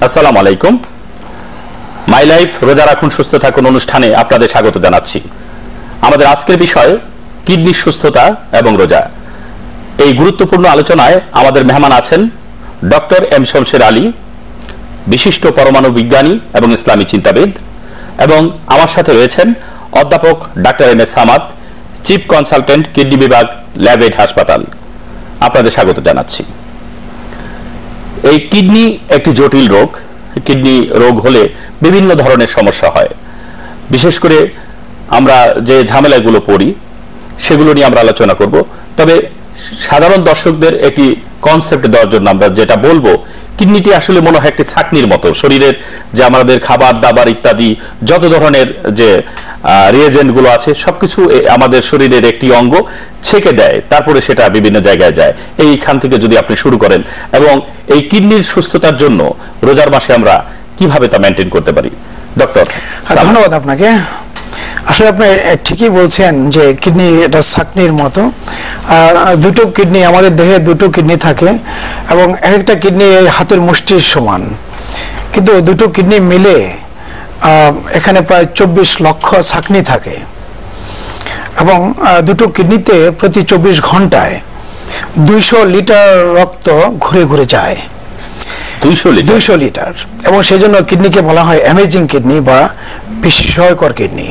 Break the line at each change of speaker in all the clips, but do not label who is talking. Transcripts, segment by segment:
আসসালামু আলাইকুম। My life রোজা রাখুন সুস্থ থাকুন অনুষ্ঠানে আপনাদের স্বাগত জানাচ্ছি। আমাদের আজকের বিষয় কিডনির সুস্থতা এবং রোজা। এই গুরুত্বপূর্ণ আলোচনায় আমাদের মেহমান আছেন ডক্টর এম শমশের আলী, বিশিষ্ট পরমাণু বিজ্ঞানী এবং ইসলামী চিন্তাবিদ, এবং আমার সাথে রয়েছেন অধ্যাপক ডাক্তার M S Samad, chief consultant kidney বিভাগ, ল্যাবএড হাসপাতাল। আপনাদের স্বাগত জানাচ্ছি। এই কিডনি একটি জটিল রোগ। কিডনি রোগ হলে বিভিন্ন ধরনের সমস্যা হয়। বিশেষ করে আমরা যে ঝামেলাগুলো পড়ি সেগুলো নিয়ে আমরা আলোচনা করব। তবে সাধারণ দর্শকদের একটি কনসেপ্ট দেওয়ার জন্য আমরা যেটা বলবো, কিডনিটি আসলে মনে হয় একটি ছাঁকনির মতো। শরীরের যে আমাদের খাবার দাবার ইত্যাদি যত ধরনের যে রিয়েজেন্ট গুলো আছে সবকিছু আমাদের শরীরের একটি অঙ্গ ছেকে দেয়, তারপরে সেটা বিভিন্ন জায়গায় যায়। এইখান থেকে যদি আপনি শুরু করেন, এবং এই কিডনির সুস্থতার জন্য রোজার মাসে আমরা কিভাবে তা মেনটেন করতে পারি। ডক্টর,
ধন্যবাদ আপনাকে। আসলে আপনি ঠিকই বলছেন যে কিডনি এটা ছাঁকনির মতো। দুটো কিডনি, আমাদের দেহে দুটো কিডনি থাকে এবং এক একটা কিডনি হাতের মুষ্টির সমান, কিন্তু দুটো কিডনি মিলে এখানে প্রায় 24 লক্ষ ছাঁকনি থাকে এবং দুটো কিডনিতে প্রতি 24 ঘন্টায় 200 লিটার রক্ত ঘুরে ঘুরে যায়। 200 লিটার। এবং সেই জন্য কিডনিকে বলা হয় অ্যামেজিং কিডনি বা বিস্ময়কর কিডনি।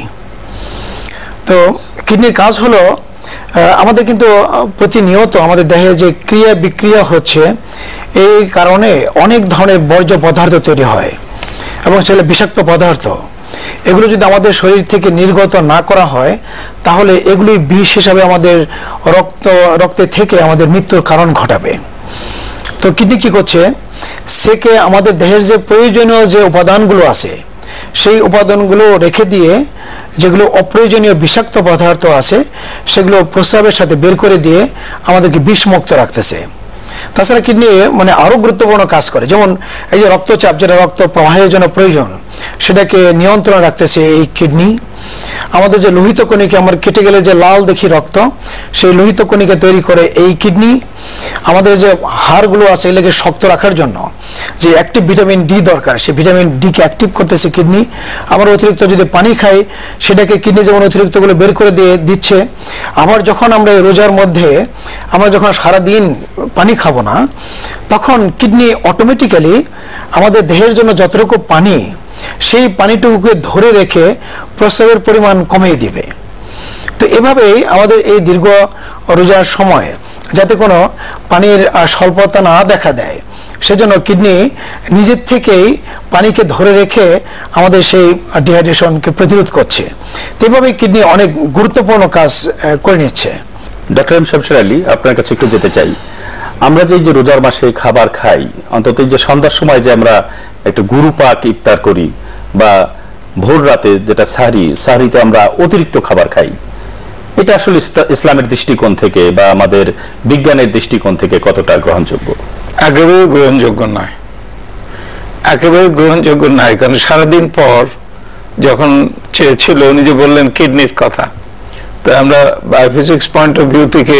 তো কিডনির কাজ হলো, আমাদের কিন্তু প্রতিনিয়ত আমাদের দেহে যে ক্রিয়া বিক্রিয়া হচ্ছে, এই কারণে অনেক ধরনের বর্জ্য পদার্থ তৈরি হয় এবং সেগুলো বিষাক্ত পদার্থ। এগুলো যদি আমাদের শরীর থেকে নির্গত না করা হয় তাহলে এগুলি বিষ হিসাবে আমাদের রক্তে থেকে আমাদের মৃত্যুর কারণ ঘটাবে। তো কিডনি কি করছে, সেকে আমাদের দেহের যে প্রয়োজনীয় যে উপাদানগুলো আছে সেই উপাদানগুলো রেখে দিয়ে যেগুলো অপ্রয়োজনীয় বিষাক্ত পদার্থ আছে সেগুলো প্রস্রাবের সাথে বের করে দিয়ে আমাদেরকে বিষমুক্ত রাখতেছে। তাছাড়া কিডনি মানে আরো গুরুত্বপূর্ণ কাজ করে, যেমন এই যে রক্তচাপ, যেটা রক্ত প্রবাহের জন্য প্রয়োজন, সেটাকে নিয়ন্ত্রণ রাখতেছে এই কিডনি। আমাদের যে লোহিত কণিকা, আমার কেটে গেলে যে লাল দেখি রক্ত, সেই লোহিত কণিকা তৈরি করে এই কিডনি। আমাদের যে হাড়গুলো আছে এগুলোকে শক্ত রাখার জন্য যে অ্যাক্টিভ ভিটামিন ডি দরকার, সেই ভিটামিন ডি কে অ্যাক্টিভ করতেছে কিডনি। আমরা অতিরিক্ত যদি পানি খাই সেটাকে কিডনি যেমন অতিরিক্তগুলো বের করে দিচ্ছে। আবার যখন আমরা রোজার মধ্যে আমরা যখন সারাদিন পানি খাবো না, তখন কিডনি অটোমেটিক্যালি আমাদের দেহের জন্য যতটুকু পানি, সেই পানিটুকুকে ধরে রেখে প্রস্রাবের পরিমাণ কমিয়ে দিবে। তো এভাবেই আমাদের এই দীর্ঘ রোজার সময় যাতে কোনো পানির স্বল্পতা না দেখা দেয়, সেজন্য কিডনি নিজের থেকেই পানিকে ধরে রেখে আমাদের সেই ডিহাইড্রেশনকে প্রতিরোধ করছে। এভাবেই কিডনি অনেক গুরুত্বপূর্ণ কাজ করে নিচ্ছে।
ডক্টর এম শমশের আলী, আপনার কাছে একটু যেতে চাই। আমরা যে রোজার মাসে খাবার খাই, অন্তত যে সন্ধ্যার সময় যে আমরা একটু গুরু পাক ইফতার করি, বা ভোর রাতে যেটা সাহরিতে আমরা অতিরিক্ত খাবার খাই, এটা আসলে ইসলামের দৃষ্টিকোণ থেকে বা আমাদের বিজ্ঞানের দৃষ্টিকোণ থেকে কতটা গ্রহণযোগ্য?
একেবারে গ্রহণযোগ্য নয়, একেবারে গ্রহণযোগ্য নয়। কারণ সারাদিন পর যখন চেয়েছিল, উনি যে বললেন কিডনির কথা, তো আমরা বায়োফিজিক্স পয়েন্ট অফ ভিউ থেকে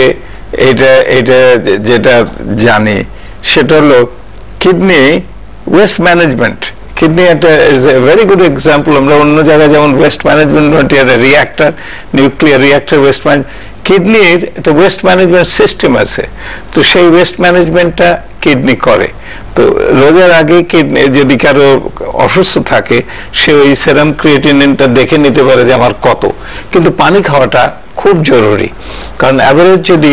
এটা যেটা জানি সেটা হলো কিডনি ওয়েস্ট ম্যানেজমেন্ট। কিডনি একটা is a very good example. আমরা অন্য জায়গায় যেমন waste management reactor, nuclear reactor waste management, কিডনির একটা ওয়েস্ট ম্যানেজমেন্ট সিস্টেম আছে। তো সেই ওয়েস্ট ম্যানেজমেন্টটা কিডনি করে। তো রোজার আগে কিডনি যদি কারো অসুস্থ থাকে, সে ওই সেরাম ক্রিয়েটিনিনটা দেখে নিতে পারে যে আমার কত। কিন্তু পানি খাওয়াটা খুব জরুরি, কারণ অ্যাভারেজ যদি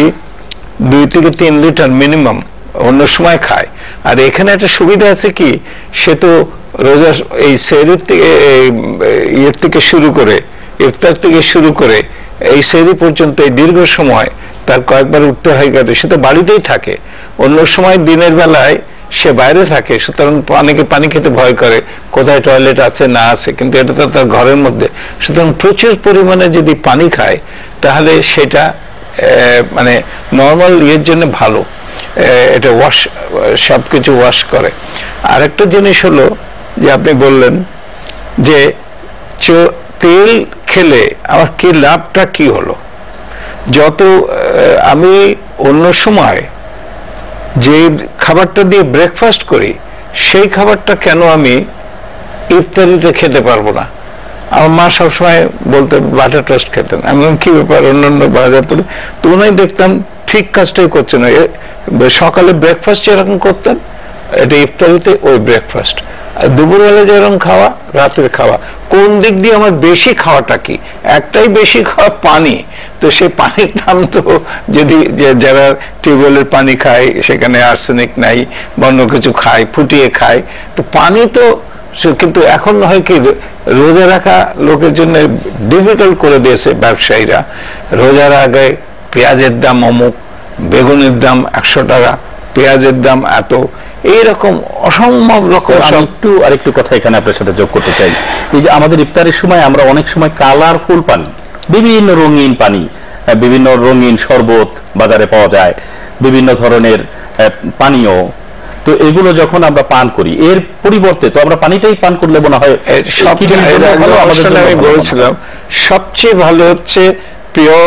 2 থেকে 3 লিটার মিনিমাম অন্য সময় খায়। আর এখানে একটা সুবিধা আছে কি, সে তো রোজা এই সেহরির থেকে ইয়ের থেকে শুরু করে, ইফতার থেকে শুরু করে এই সেহরি পর্যন্ত এই দীর্ঘ সময় তার কয়েকবার উঠতে হয়, সে তো বাড়িতেই থাকে। অন্য সময় দিনের বেলায় সে বাইরে থাকে, সুতরাং অনেকে পানি খেতে ভয় করে, কোথায় টয়লেট আছে না আছে, কিন্তু এটা তো তার ঘরের মধ্যে। সুতরাং প্রচুর পরিমাণে যদি পানি খায় তাহলে সেটা মানে নর্মাল ইয়ের জন্য ভালো, এটা সবকিছু ওয়াশ করে। আরেকটা জিনিস হলো যে আপনি বললেন যে তেল খেলে আমার কি লাভটা কি হলো। যত আমি অন্য সময় যে খাবারটা দিয়ে ব্রেকফাস্ট করি সেই খাবারটা কেন আমি ইফতারিতে খেতে পারবো না? আমার মা সবসময় বলতেন বাটার টোস্ট খেতেন। আমি কি ব্যাপার, অন্যান্য বাজার পড়ে তো উনি দেখতাম ঠিক কাজটাই করছেন। সকালে ব্রেকফাস্ট যেরকম করতেন, এটা ইফতারিতে ওই ব্রেকফাস্ট, দুপুরবেলা যেরকম খাওয়া, রাতের খাওয়া। কোন দিক দিয়ে আমার বেশি খাওয়াটা কি? একটাই বেশি খাওয়া, পানি। তো সেই পানির দাম তো, যদি যারা টিউবওয়েলের পানি খায় সেখানে আর্সেনিক নাই, অন্য কিছু খায়, ফুটিয়ে খায়, তো পানি তো। কিন্তু এখন হয় কি, রোজা রাখা লোকের জন্য ডিফিকাল্ট করে দিয়েছে ব্যবসায়ীরা। রোজার আগে পেঁয়াজের দাম অমুক, বেগুনের দাম 100 টাকা, পেঁয়াজের দাম এত, এইরকম অসম্ভব রকম।
একটু আরেকটু কথা এখানে আপনার সাথে যোগ করতে চাই। এই যে আমাদের ইফতারের সময় আমরা অনেক সময় কালারফুল পানি, বিভিন্ন রঙিন পানি, বিভিন্ন রঙিন শরবত বাজারে পাওয়া যায়, বিভিন্ন ধরনের পানীয়, তো এগুলো যখন আমরা পান করি, এর পরিবর্তে তো আমরা পানিটাই পান করলে মনে হয়
আমি বলছিলাম সবচেয়ে ভালো হচ্ছে pure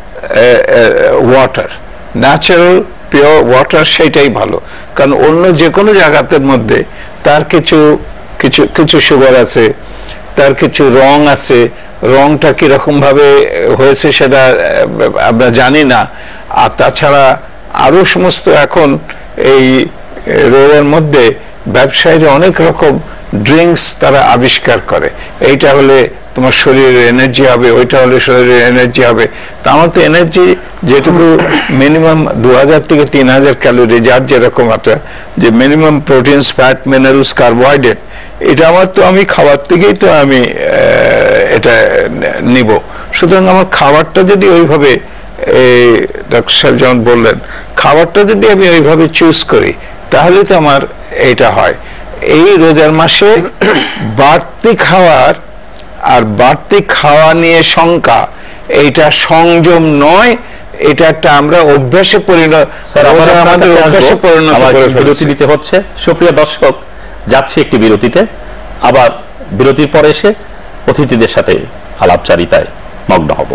water, natural pure water, সেটাই ভালো। কারণ অন্য যে কোনো জায়গাতে মধ্যে তার কিছু কিছু কিছু সুগার আছে, তার কিছু রং আছে, রংটা কিরকম ভাবে হয়েছে সেটা আমরা জানি না। আর তাছাড়া আরো সমস্ত এখন এই রোগের মধ্যে ব্যবসায়ীরা অনেক রকম ড্রিঙ্কস তারা আবিষ্কার করে। এইটা হলে তোমার শরীরের এনার্জি হবে, ওইটা হলে শরীরের এনার্জি হবে। তা আমার তো এনার্জি যেটুকু মিনিমাম 2000 থেকে 3000 ক্যালোরি, যার যেরকম একটা, যে minimum proteins, fat, minerals, carbohydrate, এটা আমার তো আমি খাবার থেকেই তো আমি এটা নিব। সুতরাং আমার খাবারটা যদি ওইভাবে, ডাক্তার সাহেব যেমন বললেন, খাবারটা যদি আমি ওইভাবে চুজ করি, তাহলে তো আমার এটা হয়। এই রোজার মাসে বাড়তি খাওয়ার আর বাড়তি খাওয়া নিয়ে শঙ্কা, এইটা সংযম নয়, এটা একটা আমরা অভ্যাসে পরিণত,
বিরতি দিতে হচ্ছে। সুপ্রিয় দর্শক, যাচ্ছি একটি বিরতিতে, আবার বিরতির পরে এসে অতিথিদের সাথে আলাপচারিতায় মগ্ন হব।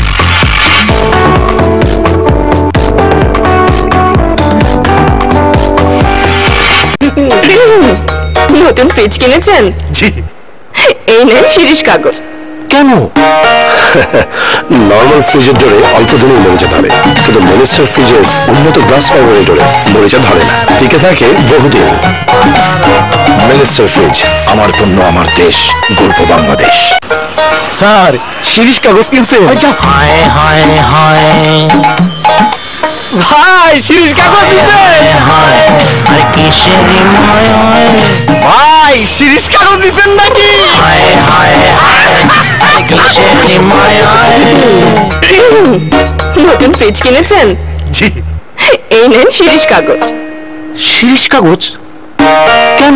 নতুন ফ্রিজ কিনেছেন?
জি।
এই নেন শিরীষ কাগজ।
কেন? নর্মাল ফ্রিজের ডোরে অল্প দিনেই মরিচা ধরে, কিন্তু মিনিস্টার ফ্রিজের উন্নত গ্লাস ফাইবারের ডোরে মরিচা ধরে না, টিকে থাকে বহুদিন। মিনিস্টার ফ্রিজ, আমার পণ্য আমার দেশ, গর্ব বাংলাদেশ। স্যার, শিরীষ কাগজ কিনছে? হায় হায় হায় ভাই, শিরীষ কাগজ দিছে। আর কিসের ভাই, শিরীষ কাগজ দিছেন নাকি? হায় হায়
নতুন ফ্রিজ কিনেছেন?
জি।
এই নেন শিরীষ কাগজ।
শিরীষ কাগজ কেন?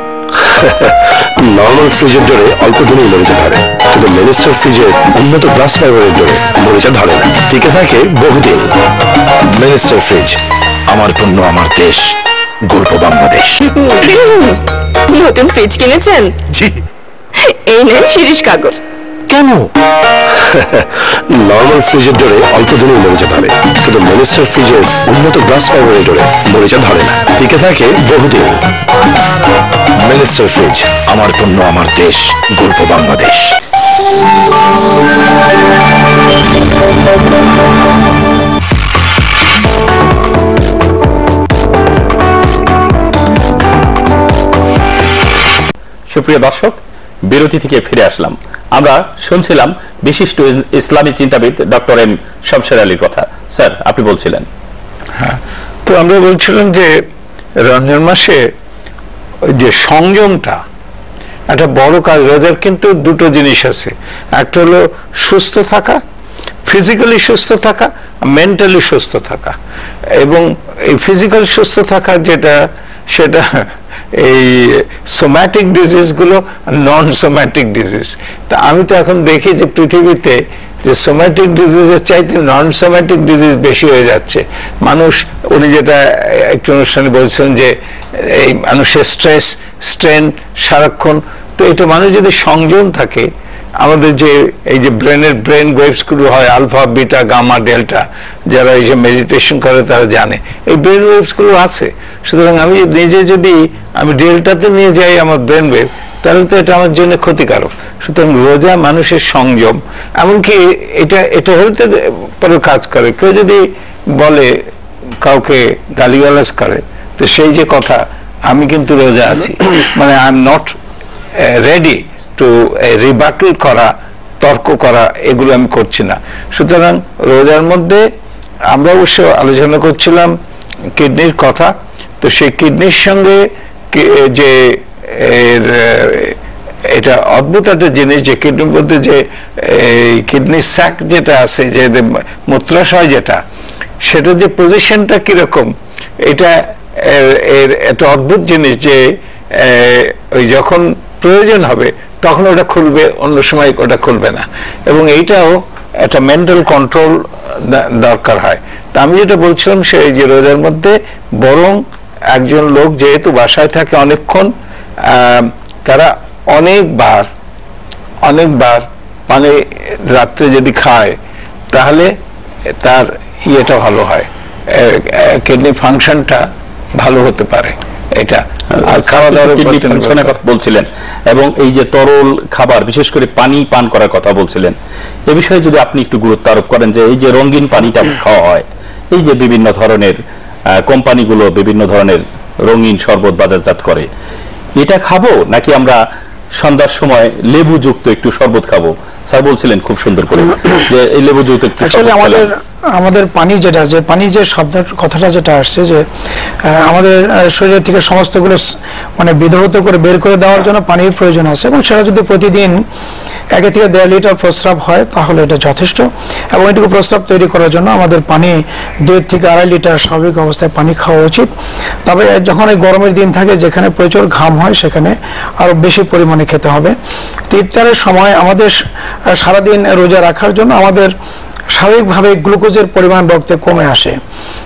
নর্মাল ফ্রিজের ডোরে অল্প দিনেই মরিচা ধরে, কিন্তু মিনিস্টার ফ্রিজের উন্নত গ্লাস ফাইবারের ডোরে মরিচা ধরে না, টিকে থাকে বহুদিন। মিনিস্টার ফ্রিজ, আমার পণ্য আমার দেশ, গর্ব বাংলাদেশ।
নতুন ফ্রিজ কিনেছেন?
জি।
এই নেন শিরীষ কাগজ।
কেন? নর্মাল ফ্রিজের ডোরে অল্প দিনেই মরিচা ধরে, কিন্তু মিনিস্টার ফ্রিজের উন্নত গ্লাস ফাইবারের ডোরে মরিচা ধরে না, টিকে থাকে বহুদিন। মিনিস্টার ফ্রিজ, আমার পণ্য আমার দেশ, গর্ব বাংলাদেশ।
সুপ্রিয় দর্শক, বিরতি থেকে ফিরে আসলাম। আমরা শুনছিলাম বিশিষ্ট ইসলামী চিন্তাবিদ ডক্টর এম শমশের আলীর কথা। স্যার, আপনি বলছিলেন।
হ্যাঁ, তো আমরা বলছিলাম যে রমজান মাসে ওই যে সংযমটা একটা বড় কাজ। রোজার কিন্তু দুটো জিনিস আছে, একটা হলো সুস্থ থাকা, ফিজিক্যালি সুস্থ থাকা, মেন্টালি সুস্থ থাকা। এবং এই ফিজিক্যাল সুস্থ থাকা যেটা, সেটা এই সোম্যাটিক ডিজিজ গুলো, নন সোম্যাটিক ডিজিজ। তা আমি তো এখন দেখি যে পৃথিবীতে যে সোম্যাটিক ডিজিজের চাইতে নন সোম্যাটিক ডিজিজ বেশি হয়ে যাচ্ছে। মানুষ, উনি যেটা একটু অনুষ্ঠানে বলছেন যে এই মানুষের স্ট্রেস, স্ট্রেন সারাক্ষণ, তো এটা মানুষ যদি সংযম থাকে, আমাদের যে এই যে ব্রেন ওয়েভস গুলো হয় আলফা বিটা গামা ডেল্টা, যারা এই যে মেডিটেশন করে তারা জানে এই ব্রেন ওয়েভস গুলো আছে। সুতরাং আমি নিজে যদি আমি ডেল্টাতে নিয়ে যাই আমার ব্রেন ওয়েভ, তাহলে তো এটা আমার জন্য ক্ষতিকারক। সুতরাং রোজা মানুষের সংযম, এমনকি এটা হেলথের পরে কাজ করে। কেউ যদি বলে কাউকে গালিগালাজ করে, তো সেই যে কথা আমি কিন্তু রোজা আছি, মানে I am not ready to rebuttal করা, তর্ক করা, এগুলো আমি করছি না। সুতরাং রোজার মধ্যে আমরা অবশ্য আলোচনা করছিলাম কিডনির কথা। তো সেই কিডনির সঙ্গে যে এটা অদ্ভুত একটা জিনিস যে কিডনির মধ্যে যে কিডনি স্যাক যেটা আছে, যে মূত্রাশয় যেটা, সেটা যে পজিশনটা কিরকম, এটা একটা অদ্ভুত জিনিস যে ওই যখন প্রয়োজন হবে তখন ওটা খুলবে, অন্য সময় ওটা খুলবে না। এবং এইটাও একটা মেন্টাল কন্ট্রোল দরকার হয়। তা আমি যেটা বলছিলাম সেই যে রোজার মধ্যে বরং একজন লোক যেহেতু বাসায় থাকে অনেকক্ষণ, তারা অনেকবার মানে রাত্রে যদি খায় তাহলে তার ইয়েটা ভালো হয়, কিডনি ফাংশনটা ভালো হতে পারে। এটা আর খাওয়া দাওয়ার
কথা বলছিলেন এবং এই যে তরল খাবার বিশেষ করে পানি পান করার কথা বলছিলেন, এ বিষয়ে যদি আপনি একটু গুরুত্ব আরোপ করেন যে এই যে রঙিন পানিটা খাওয়া হয়, এই যে বিভিন্ন ধরনের কোম্পানিগুলো বিভিন্ন ধরনের রঙিন শরবত বাজারজাত করে, এটা খাবো নাকি আমরা সন্ধ্যার সময় লেবু যুক্ত একটু শরবত খাবো? স্যার বলছিলেন খুব সুন্দর করে যে এই লেবু যুক্ত একটু
আমাদের পানি যেটা, যে পানি যে শব্দের কথাটা যেটা আসছে, যে আমাদের শরীর থেকে সমস্তগুলো মানে বিধৌত করে বের করে দেওয়ার জন্য পানির প্রয়োজন আছে, এবং সেটা যদি প্রতিদিন 1 থেকে 1.5 লিটার প্রস্রাব হয় তাহলে এটা যথেষ্ট। এবং এটুকু প্রস্রাব তৈরি করার জন্য আমাদের পানি 2 থেকে 2.5 লিটার স্বাভাবিক অবস্থায় পানি খাওয়া উচিত। তবে যখন এই গরমের দিন থাকে যেখানে প্রচুর ঘাম হয় সেখানে আরো বেশি পরিমাণে খেতে হবে। তো ইফতারের সময় আমাদের সারাদিন রোজা রাখার জন্য আমাদের স্বাভাবিকভাবে গ্লুকোজের পরিমাণ রক্তে কমে আসে,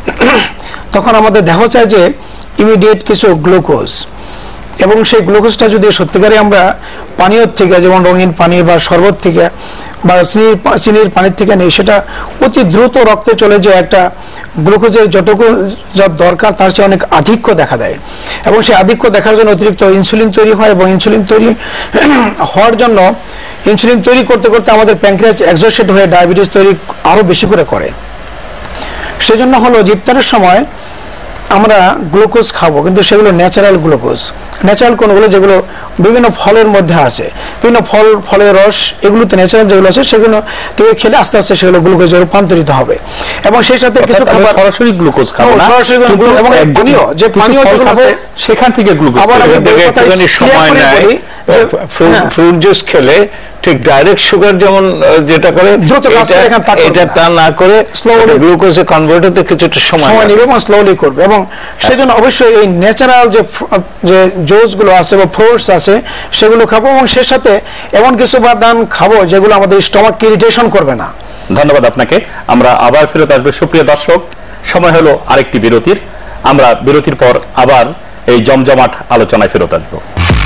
তখন আমাদের দেখা যায় যে ইমিডিয়েট কিছু গ্লুকোজ, এবং সেই গ্লুকোজটা যদি সত্যিকারে আমরা পানীয় থেকে, যেমন রঙিন পানি বা শরবত থেকে বা চিনির পানির থেকে নেই, সেটা অতি দ্রুত রক্তে চলে যায় একটা গ্লুকোজের যতটুকু যা দরকার তার চেয়ে অনেক আধিক্য দেখা দেয়। এবং সেই আধিক্য দেখার জন্য অতিরিক্ত ইনসুলিন তৈরি হয়, এবং ইনসুলিন তৈরি হওয়ার জন্য ইনসুলিন তৈরি করতে করতে আমাদের প্যানক্রিয়াস এক্সস্টেড হয়ে ডায়াবেটিস তৈরি আরো বেশি করে। সেজন্য হলো ইফতারের সময় আমরা গ্লুকোজ খাবো, কিন্তু সেগুলো ন্যাচারাল গ্লুকোজ। ন্যাচারাল কোনগুলো? যেগুলো বিভিন্ন ফলের মধ্যে আছে, বিভিন্ন ফলের রস, এগুলোতে ন্যাচারাল যেগুলো আছে সেগুলো থেকে খেলে আস্তে আস্তে সেগুলো গ্লুকোজে রূপান্তরিত হবে। এবং সেই সাথে কিছু খাবার
সরাসরি গ্লুকোজ খাবো না,
সরাসরি এবং পানীয় যে পানীয় যেগুলো আছে
সেখান থেকে গ্লুকোজ।
আবার আমি
সময় নেই, ফ্রুট জুস খেলে ঠিক ডাইরেক্ট সুগার যেমন যেটা করে এটা তা না করে স্লোলি গ্লুকোজে কনভার্ট হতে কিছুটা সময় নেবে
এবং স্লোলি করবে। এবং সেজন্য অবশ্যই এই ন্যাচারাল যে জুস গুলো আছে বা ফ্রুটস আছে সেগুলো খাবো, এবং সেই সাথে এমন কিছু উপাদান খাবো যেগুলো আমাদের স্টমাক ইরিটেশন করবে না।
ধন্যবাদ আপনাকে। আমরা আবার ফেরত আসবো। সুপ্রিয় দর্শক, সময় হলো আরেকটি বিরতির। আমরা বিরতির পর আবার এই জমজমাট আলোচনায় ফেরত আসবো।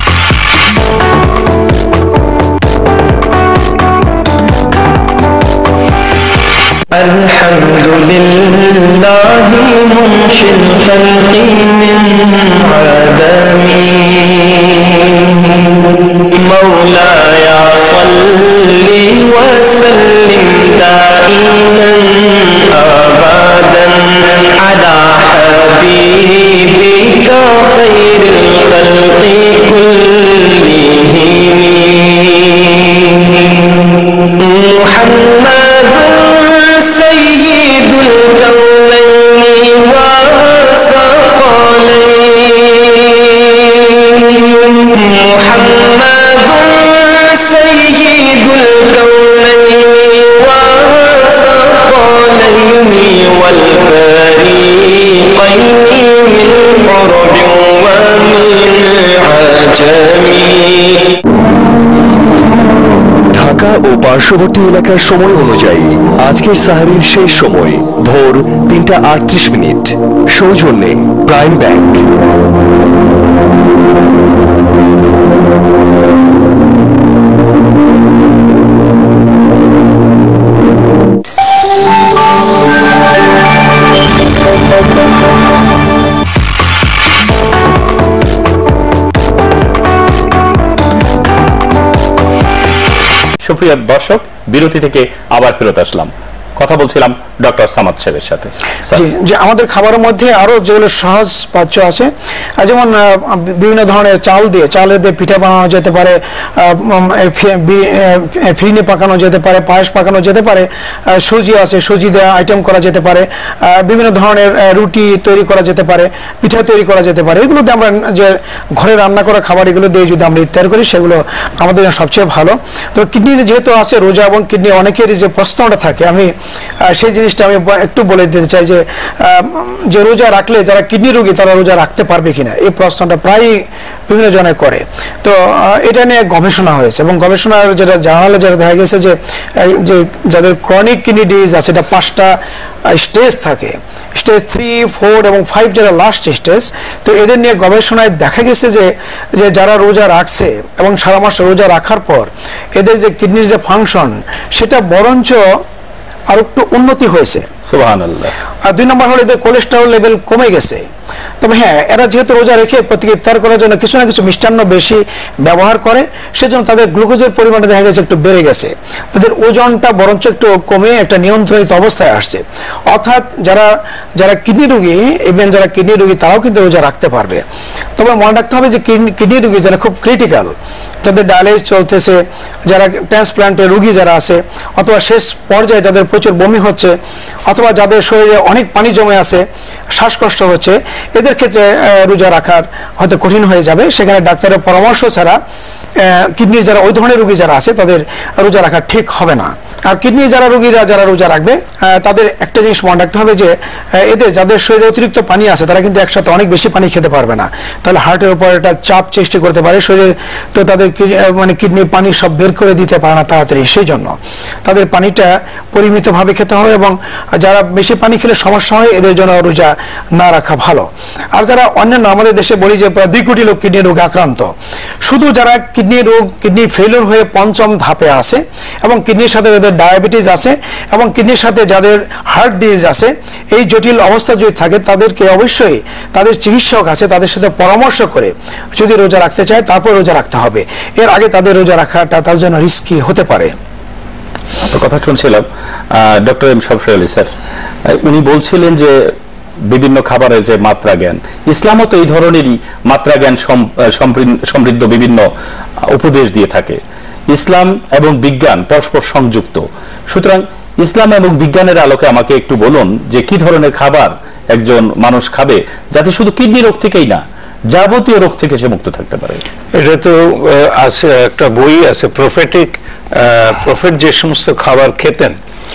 আলহামদুলিল্লাহি মুনশিল খালকি মিন আদামি মাওলায়া সাল্লি ওয়া সাল্লিম দাইমান আবাদান আলা হাবিবিকা খায়রিল খালকি কুল্লিহিম মুহাম্মাদুন سيد الكونين والثقلين محمد سيد الكونين والثقلين والفريقين من قرب ومن عجم।
ঢাকা ও পার্শ্ববর্তী এলাকার সময় অনুযায়ী আজকের সাহারির শেষ সময় ভোর 3:38। সৌজন্যে প্রাইম ব্যাংক।
সুপ্রিয় দর্শক, বিরতি থেকে আবার ফেরত আসলাম। কথা বলছিলাম ডক্টর সামাদ সাহেবের সাথে।
যে আমাদের খাবারের মধ্যে আরো যেগুলো সহজ পাচ্য আছে, যেমন বিভিন্ন ধরনের চালের দিয়ে পিঠা বানানো যেতে পারে, ফিরনি পাকানো যেতে পারে, পায়েস পাকানো যেতে পারে, সুজি আছে, সুজি দেওয়া আইটেম করা যেতে পারে, বিভিন্ন ধরনের রুটি তৈরি করা যেতে পারে, পিঠা তৈরি করা যেতে পারে। এগুলো দিয়ে আমরা যে ঘরে রান্না করা খাবার, এগুলো দিয়ে যদি আমরা ইফতার করি সেগুলো আমাদের জন্য সবচেয়ে ভালো। তো কিডনি যেহেতু আছে, রোজা এবং কিডনি অনেকেরই যে প্রশ্নটা থাকে, আমি সেই জিনিসটা আমি একটু বলে দিতে চাই যে রোজা রাখলে যারা কিডনি রোগী তারা রোজা রাখতে পারবে কিনা, এই প্রশ্নটা প্রায় বিভিন্ন জনে করে। তো এটা নিয়ে গবেষণা হয়েছে এবং গবেষণার যেটা জার্নালে যেটা দেখা গেছে যে যাদের ক্রনিক কিডনি ডিজিজ আছে, এটা 5টা স্টেজ থাকে, স্টেজ 3, 4 এবং 5 যারা লাস্ট স্টেজ। তো এদের নিয়ে গবেষণায় দেখা গেছে যে যারা রোজা রাখছে এবং সারা মাস রোজা রাখার পর এদের যে কিডনির যে ফাংশন, সেটা বরঞ্চ আর একটু উন্নতি হয়েছে।
সুবহানাল্লাহ।
আর 2 নম্বর হলো এদের কোলেস্টেরল লেভেল কমে গেছে। তবে হ্যাঁ, এরা যেহেতু রোজা রেখে প্রত্যেকে ইফতার করার জন্য কিছু না কিছু মিষ্টান্ন বেশি ব্যবহার করে, সেজন্য তাদের গ্লুকোজের পরিমাণটা দেখা গেছে একটু বেড়ে গেছে, তাদের ওজনটা বরঞ্চ একটু কমে একটা নিয়ন্ত্রিত অবস্থায় আসছে। অর্থাৎ যারা কিডনি রোগী, ইভেন যারা কিডনি রোগী তারাও কিন্তু রোজা রাখতে পারবে। তবে মনে রাখতে হবে যে কিডনি রোগী যারা খুব ক্রিটিক্যাল, যাদের ডায়ালিসিস চলতেছে, যারা ট্রান্সপ্লান্টের রোগী যারা আছে, অথবা শেষ পর্যায়ে যাদের প্রচুর বমি হচ্ছে, অথবা যাদের শরীরে অনেক পানি জমে আছে, শ্বাসকষ্ট হচ্ছে, এদের ক্ষেত্রে রোজা রাখার হয়তো কঠিন হয়ে যাবে। সেখানে ডাক্তারের পরামর্শ ছাড়া কিডনির যারা ওই ধরনের রোগী যারা আছে তাদের রোজা রাখা ঠিক হবে না। আর কিডনি যারা রোগীরা যারা রোজা রাখবে, তাদের একটা জিনিস মনে রাখতে হবে যে এদের যাদের শরীরে অতিরিক্ত পানি আছে তারা কিন্তু একসাথে অনেক বেশি পানি খেতে পারবে না, তাহলে হার্টের উপর একটা চাপ সৃষ্টি করতে পারে শরীরে। তো তাদের মানে কিডনির পানি সব বের করে দিতে পারে না তাড়াতাড়ি, সেই জন্য তাদের পানিটা পরিমিতভাবে খেতে হবে। এবং যারা বেশি পানি খেলে সমস্যা হয়, এদের জন্য রোজা না রাখা ভালো। আর যারা অন্যান্য, আমাদের দেশে বলি যে প্রায় 2 কোটি লোক কিডনি রোগে আক্রান্ত, শুধু যারা কিডনি ফেলিওর হয়ে 5ম ধাপে আছে এবং কিডনির সাথে যাদের ডায়াবেটিস আছে এবং কিডনির সাথে যাদের হার্ট ডিজিজ আছে, এই জটিল অবস্থা যদি থাকে, তাদেরকে অবশ্যই তাদের চিকিৎসক আছে তাদের সাথে পরামর্শ করে যদি রোজা রাখতে চায় তারপর রোজা রাখতে হবে। এর আগে তাদের রোজা রাখাটা তার জন্য রিস্কি হতে পারে।
কথা শুনছিলাম doctor M Shafi Ali sir, উনি বলছিলেন যে বিভিন্ন খাবারের যে মাত্রা জ্ঞান, ইসলামও তো এই ধরনেরই মাত্রা জ্ঞান সমৃদ্ধ বিভিন্ন উপদেশ দিয়ে থাকে। ইসলাম এবং বিজ্ঞান পরস্পর সংযুক্ত, সুতরাং ইসলাম এবং বিজ্ঞানের আলোকে আমাকে একটু বলুন যে কি ধরনের খাবার একজন মানুষ খাবে যাতে শুধু কিডনি রোগ থেকেই না, যাবতীয় রোগ থেকে সে মুক্ত থাকতে পারে।
এটা তো আছে, একটা বই আছে, প্রফেট যে সমস্ত খাবার খেতেন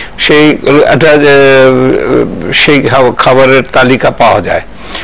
সেই খাবারের তালিকা পাওয়া যায়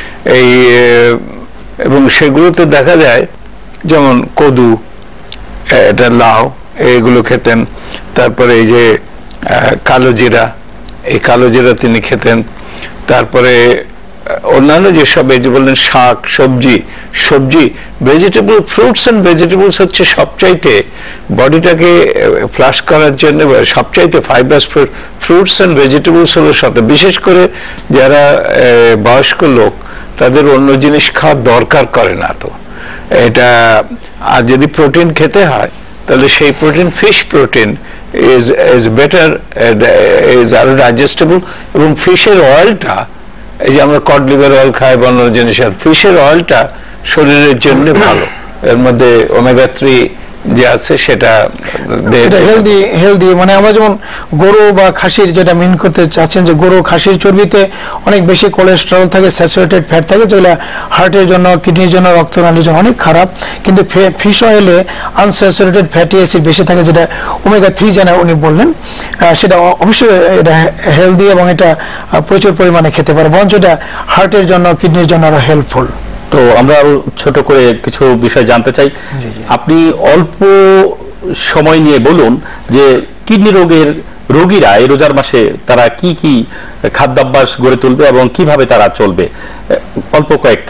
এবং সেগুলোতে দেখা যায় যেমন কদু, এটা লাউ, এগুলো খেতেন। তারপরে এই যে কালো জিরা, এই কালো জিরা তিনি খেতেন। তারপরে অন্যান্য যেসব, এই যে বললেন শাক, সবজি, ভেজিটেবল, ফ্রুটস অ্যান্ড ভেজিটেবলস হচ্ছে সবচাইতে বডিটাকে ফ্লাশ করার জন্য সবচাইতে ফাইব্রাস ফ্রুটস অ্যান্ড ভেজিটেবলস হলো সাথে, বিশেষ করে যারা বয়স্ক লোক তাদের অন্য জিনিস খাওয়ার দরকার করে না। তো এটা, আর যদি প্রোটিন খেতে হয় তাহলে সেই protein, fish protein is better, is আরো ডাইজেস্টেবল। এবং ফিশের অয়েলটা, এই যে আমরা কড লিভার অয়েল খাই বা অন্য জিনিস, আর ফিশের অয়েলটা শরীরের জন্য ভালো। এর মধ্যে ওমেগা 3 যে আছে সেটা
হেলদি। মানে আমরা যেমন গরু বা খাসির, যেটা মিন করতে চাচ্ছেন যে গরু খাসির চর্বিতে অনেক বেশি কোলেস্টেরল থাকে, স্যাচুরেটেড ফ্যাট থাকে, যেগুলো হার্টের জন্য, কিডনির জন্য, রক্তনালীর জন্য অনেক খারাপ। কিন্তু ফিশ অয়েলে আনস্যাচুরেটেড ফ্যাটি অ্যাসিড বেশি থাকে, যেটা ওমেগা 3 যেটা উনি বললেন, সেটা অবশ্যই এটা হেলদি এবং এটা প্রচুর পরিমাণে খেতে পারে, বরঞ্চ এটা হার্টের জন্য, কিডনির জন্য আরো হেল্পফুল।
তো আমরা ছোট করে কিছু বিষয় জানতে চাই। আপনি অল্প সময় নিয়ে বলুন যে কিডনি রোগের রোগীরা এই রোজার মাসে তারা কি কি খাদ্যাভ্যাস গড়ে তুলবে এবং কিভাবে তারা চলবে, অল্প কয়েক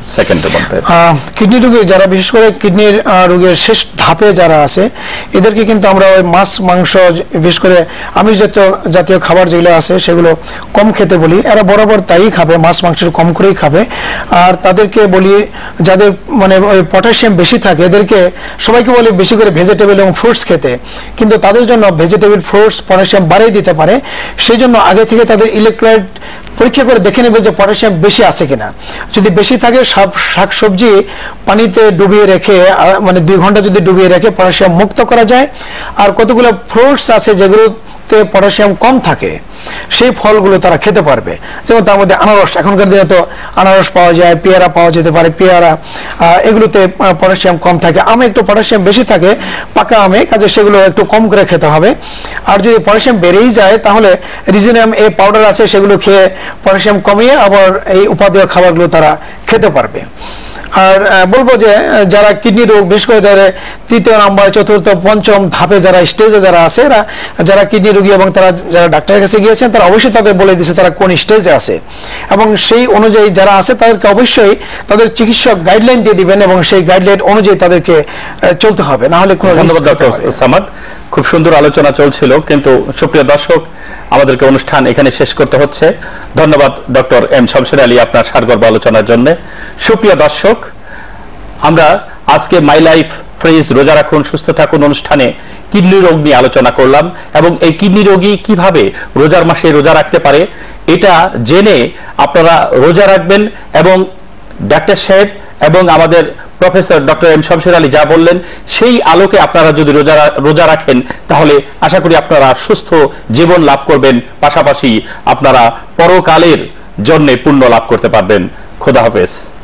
সেকেন্ডের মধ্যে।
কিডনি রোগী যারা, বিশেষ করে কিডনির রোগের শেষ ধাপে যারা আছে, এদেরকে কিন্তু আমরা ওই মাছ মাংস, বিশেষ করে আমিষ জাতীয় খাবার যেগুলো আছে সেগুলো কম খেতে বলি। এরা বরাবর তাই খাবে, মাছ মাংস কম করেই খাবে। আর তাদেরকে বলি যাদের মানে ওই পটাশিয়াম বেশি থাকে, এদেরকে সবাইকে বলি বেশি করে ভেজিটেবল এবং ফ্রুটস খেতে, কিন্তু তাদের জন্য ভেজিটেবল ফ্রুটস পটাশিয়াম বাড়িয়ে দিতে পারে। সেই জন্য আগে থেকে তাদের ইলেকট্রোলাইট পরীক্ষা করে দেখে নেবে যে পটাশিয়াম বেশি আছে কিনা। যদি বেশি থাকে, শাকসবজি পানিতে ডুবিয়ে রেখে মানে 2 ঘন্টা যদি ডুবিয়ে রেখে পটাশিয়াম মুক্ত করা যায়। আর কতগুলো ফ্রুটস আছে যেগুলোতে পটাশিয়াম কম থাকে, সেই ফলগুলো তারা খেতে পারবে। যেমন তার মধ্যে আনারস, এখনকার দিনে তো আনারস পাওয়া যায়, পেয়ারা পাওয়া যেতে পারে, পেয়ারা এগুলোতে পটাশিয়াম কম থাকে। আমে একটু পটাশিয়াম বেশি থাকে, পাকা আমে, কাজে সেগুলো একটু কম করে খেতে হবে। আর যদি পটাশিয়াম বেড়েই যায় তাহলে রিজোনিয়াম এ পাউডার আছে, সেগুলো খেয়ে পটাশিয়াম কমিয়ে আবার এই উপাদেয় খাবারগুলো তারা খেতে পারবে। আর বলবো যে যারা কিডনি রোগ, বিশেষ করে যারা 3য় নাম্বার 4র্থ 5ম ধাপে যারা স্টেজে যারা আছে, এরা যারা কিডনি রোগী এবং তারা যারা ডাক্তারের কাছে গিয়েছেন, তারা অবশ্যই তাদের বলে দিয়েছে তারা কোন স্টেজে আছে, এবং সেই অনুযায়ী যারা আছে তাদেরকে অবশ্যই তাদের চিকিৎসক গাইডলাইন দিয়ে দিবেন এবং সেই গাইডলাইন অনুযায়ী তাদেরকে চলতে হবে, না হলে কোনো।
ধন্যবাদ ডক্টর সামাদ, খুব সুন্দর আলোচনা চলছিল, কিন্তু সুপ্রিয় দর্শক আমাদেরকে অনুষ্ঠান এখানে শেষ করতে হচ্ছে। ধন্যবাদ ডক্টর এম শমশের আলী আপনার সারগর্ভ আলোচনার জন্য। সুপ্রিয় দর্শক, আমরা আজকে মাই লাইফ ফ্রিজ রোজা রাখুন সুস্থ থাকুন অনুষ্ঠানে কিডনি রোগ নিয়ে আলোচনা করলাম, এবং এই কিডনি রোগী কিভাবে রোজার মাসে রোজা রাখতে পারে এটা জেনে আপনারা রোজা রাখবেন। এবং ডাক্তার সাহেব এবং আমাদের professor doctor M Shamsher Ali যা বললেন, সেই আলোকে আপনারা যদি রোজা রাখেন তাহলে আশা করি আপনারা সুস্থ জীবন লাভ করবেন, পাশাপাশি আপনারা পরকালের জন্য পুণ্য লাভ করতে পারবেন। খোদা হাফেজ।